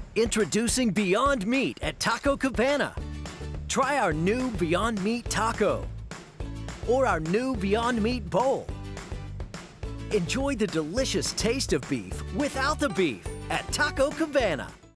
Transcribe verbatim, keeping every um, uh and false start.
Introducing Beyond Meat at Taco Cabana. Try our new Beyond Meat Taco or our new Beyond Meat Bowl. Enjoy the delicious taste of beef without the beef at Taco Cabana.